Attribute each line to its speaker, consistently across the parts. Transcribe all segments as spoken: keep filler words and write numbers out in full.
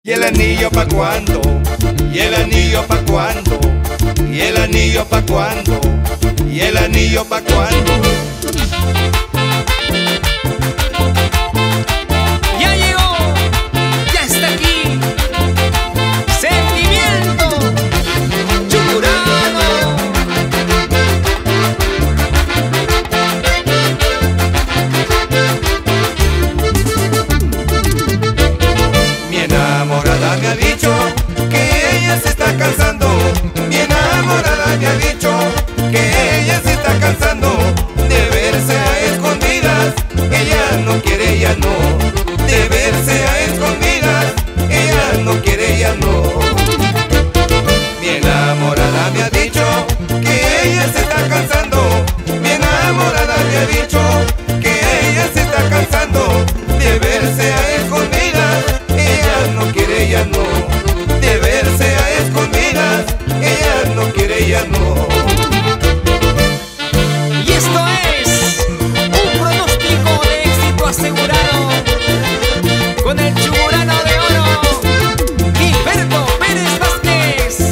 Speaker 1: ¿Y el anillo pa' cuándo? ¿Y el anillo pa' cuándo? ¿Y el anillo pa' cuándo? ¿Y el anillo pa' cuándo?
Speaker 2: Ya llegó, ya está aquí, Sentimiento Churano.
Speaker 1: Mi enamorada me ha dicho que ella se está cansando. Mi enamorada me ha dicho que ella se está cansando de verse a escondidas. Ella no quiere, ella no. De verse a escondidas. Ella no quiere, ella no. Mi enamorada me ha dicho que ella se está cansando. Mi enamorada me ha dicho que ella se está cansando de verse a escondidas. Ella no quiere, ella no. De verse a escondidas. Ella no quiere, ella no.
Speaker 2: Y esto es un pronóstico de éxito asegurado con el Churano de oro, Gilberto Pérez Vázquez.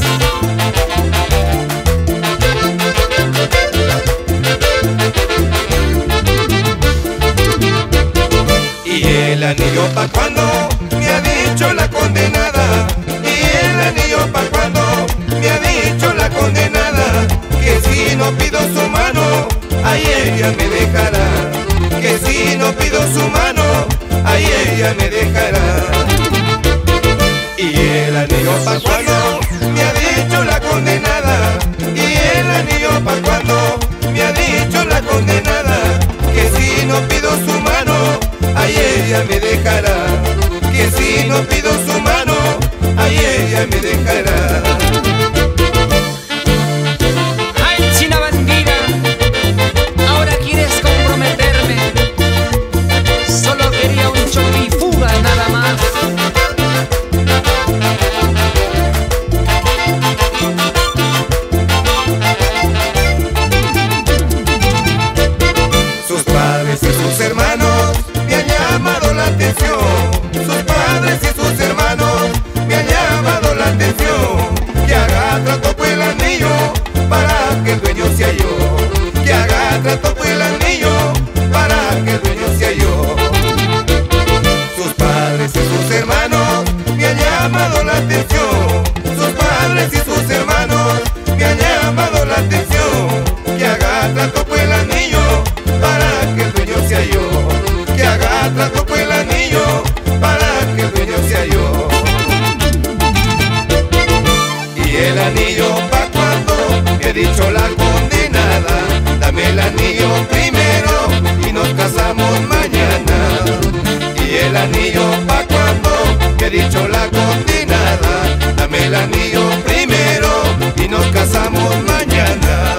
Speaker 1: ¿Y el anillo pa' cuándo? Me ha dicho la condenada. ¿Y el anillo pa' cuándo? Me ha dicho la condenada. Que si no pido su mano, ahí ella me dejará. Que si no pido su mano, ahí ella me dejará. ¿Y el anillo pa' cuándo? Me ha dicho la condenada. ¿Y el anillo pa' cuándo? Me ha dicho la condenada. Que si no pido su mano, ahí ella me dejará. Que si no pido su mano, ahí ella me dejará.
Speaker 2: Ay, china bandida, ahora quieres comprometerme. Solo quería un choque y fuga nada más.
Speaker 1: Sus padres y sus hermanos me han llamado la atención. Sus padres y sus hermanos me han llamado la atención. Que haga trato por el anillo para que el dueño sea yo. Que haga trato por el anillo para que el dueño sea yo. Sus padres y sus hermanos me han llamado la atención. Sus padres y sus hermanos me han llamado la atención. Que haga trato por el anillo para que el dueño sea yo. Que haga trato por el anillo para que el dueño sea yo. ¿Y el anillo pa' cuándo? Me ha dicho la condenada. Dame el anillo primero y nos casamos mañana. ¿Y el anillo pa' cuándo? Me ha dicho la condenada. Dame el anillo primero y nos casamos mañana.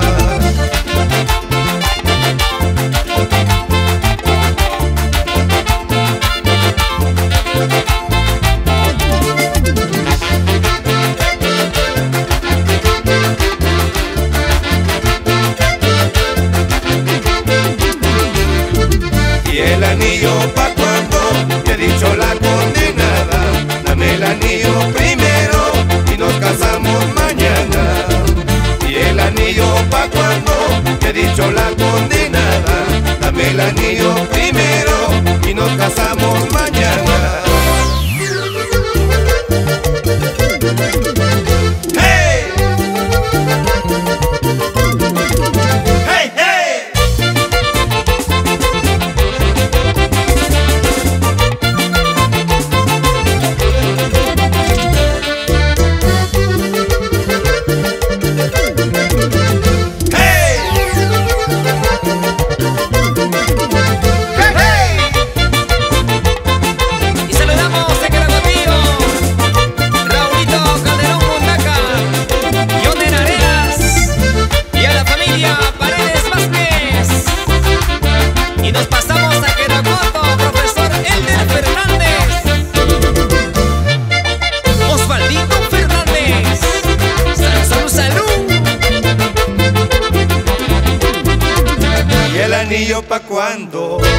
Speaker 1: ¿Y el anillo pa' cuándo? Me ha dicho la condenada. Dame el anillo primero y nos casamos mañana. ¿Y el anillo pa' cuándo? Me ha dicho la condenada. Dame el anillo primero y nos casamos mañana. ¡Hey! ¡Hey, hey!
Speaker 2: Y saludamos a Caracotío, Raulito Calderón Montaca, Yoner Arenas y a la familia Paredes Vázquez. Y nos pasamos a Queracoto, profesor Elder Fernández, Osvaldito Fernández. Salud, salud, salud.
Speaker 1: ¿Y el anillo pa' cuándo?